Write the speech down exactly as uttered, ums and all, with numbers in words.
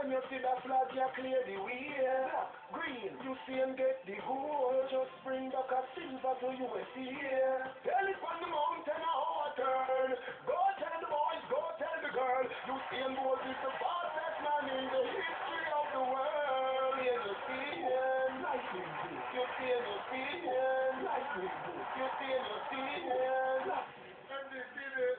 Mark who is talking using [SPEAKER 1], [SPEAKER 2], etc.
[SPEAKER 1] When you see the flag, you clear the way. Green, Usain get the gold. Just bring back a silver to U S A. Tell it on the mountain how I turn. Go tell the boys, go tell the girl. Usain Bolt is the fastest man in the history of the world. Yeah, Usain, lightning bolt. Usain, Usain, lightning bolt. Usain, Usain, lightning bolt.